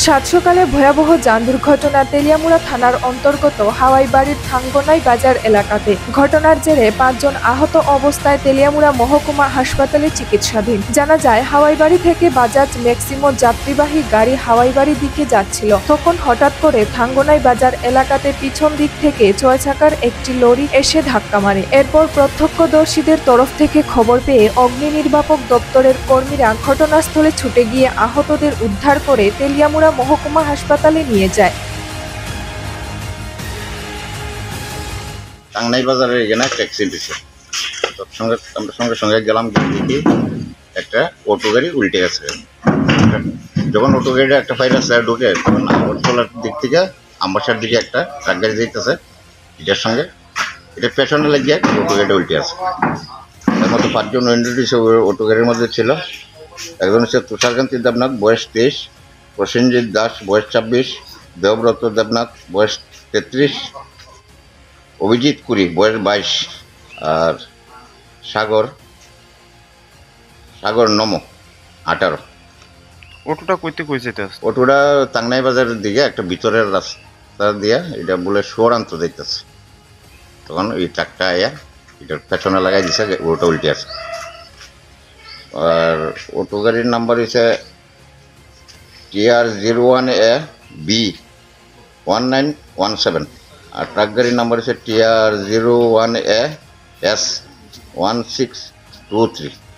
সাত সকালে ভয়াবহ যান দুর্ঘটনা তেলিয়ামুড়া থানার অন্তর্গত হাওয়াইবাড়ির থাঙ্গনাই বাজার এলাকাতে। ঘটনার জেরে 5 জন আহত অবস্থায় তেলিয়ামুড়া মহকুমা হাসপাতালে চিকিৎসাধীন। জানা যায়, হাওয়াইবাড়ি থেকে বাজাজ ম্যাক্সিমো যাত্রীবাহী গাড়ি হাওয়াইবাড়ির দিকে যাচ্ছিল। তখন হঠাৎ করে থাঙ্গনাই বাজার এলাকাতে পিছন দিক থেকে 6 চাকার একটি লরি এসে ধাক্কা মারে। এরপর প্রত্যক্ষদর্শীদের তরফ থেকে খবর পেয়ে অগ্নি নির্বাপক দপ্তরের কর্মীরা ঘটনাস্থলে ছুটে গিয়ে আহতদের উদ্ধার করে তেলিয়ামুড়া মহকুমা হাসপাতালে নিয়ে যায়। টাঙ্গনাই বাজারের এখানে একটা অ্যাক্সিডেন্ট হয়েছে। আমরা সঙ্গে সঙ্গে গেলাম, দেখি একটা অটো গাড়ি উল্টে গেছে। যখন অটো গাড়িটা একটা ফাইল আছে ঢুকে, তখন আগরতলার দিক থেকে আমবাসার দিকে একটা ট্রাক গাড়ি যেতেছে, এটার সঙ্গে এটা পেছনে লাগিয়ে অটো গাড়িটা উল্টে আছে। তার মধ্যে 5 জন অটো গাড়ির মধ্যে ছিল। একজন হচ্ছে তুষারকান্তি দেবনাথ, বয়স 23, প্রসেনজিৎ দাস, বয়স 26, দেবব্রত দেবনাথ, বয়স 33, অভিজিৎ কুরি, বয়স 22, আর সাগর নম 18। অটোটা কইতে কই যেতে আছে? অটোটা টাঙ্গনাই বাজারের দিকে একটা ভিতরের রাস্তা দিয়ে এটা বলে শোর আনতে দেখতেছে, তখন এই ট্রাকটা আয়া এটার পেছনে লাগাই দিছে, ওটা উল্টে আছে। আর অটো গাড়ির নাম্বার হচ্ছে TR01AB1917, আর ট্রাক গাড়ির নাম্বার হচ্ছে TR01AS1623।